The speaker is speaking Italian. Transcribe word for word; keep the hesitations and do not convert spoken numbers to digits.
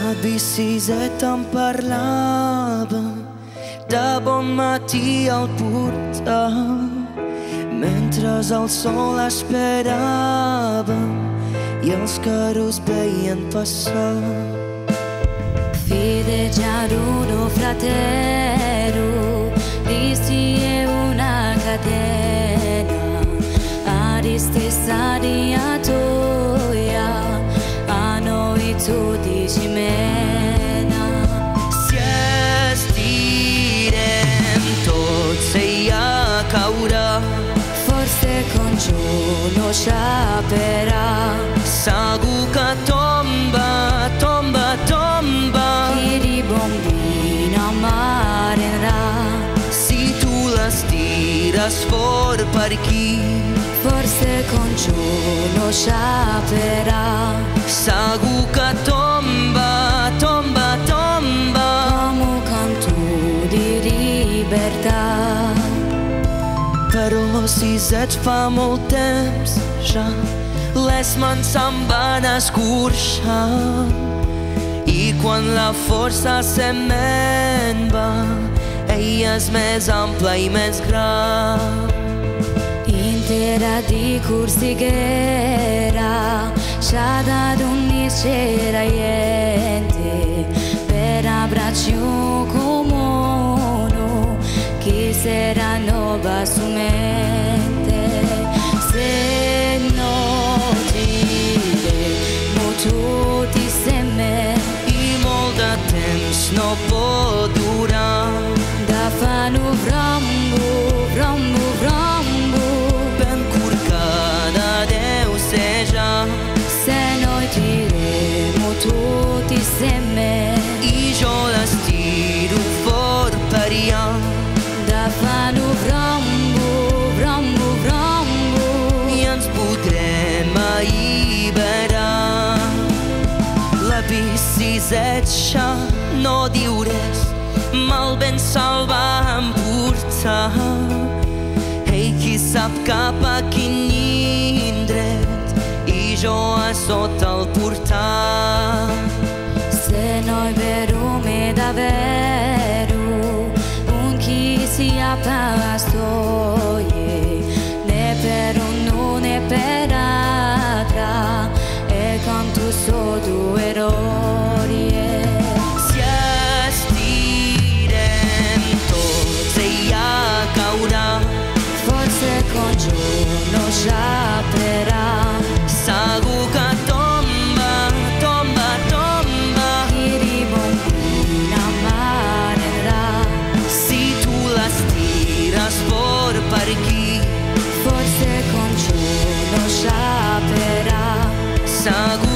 L'abissis em parlava de bon matí al portal, mentre el sol esperava i els carros veien passar. Fideggiarono fratello, dissi è una catena, aristessa di atoia, a noi tu dici mena. Si estirem tots i a caure, forse con giorno sciaperà, segur que tomba, tomba, tomba, chi di bombina marenrà. Si tu les tires fort per aquí, forse con giorno sciaperà, segur que tomba, tomba, tomba, come canto di libertà. però si et fa molt temps ja, les mans se'n van escorxar i quan la força se'n va, ella és més ampla i més gran. Intera di corsighera, sciada d'ogni c'era niente, per abbraccio comune, chi sarà nuova su mente. Se no ti vemo tutti insieme, I molt de temps no pot durar, da fanno frambo, frambo, frambo, ben corcada deu ser ja, se noi tiremo tutti insieme, i jo les tiro fort per allà, da fanno frambo, frambo, frambo, i ens podrem alliberar. La biciseta no diu res, mal ben se'l va emportar. Ei, qui sap cap a quin indret, i jo a sota el portal. se noi verume davvero, un chi sia pastoie, né per uno né per altra, e canto so due glorie. Si estirem tots i a caure, Forse con giorno sciaperà, segur que tomba, tomba, tomba, chi di bombina marenrà. si tu les tires fort per aquí, Forse con giorno sciaperà, segur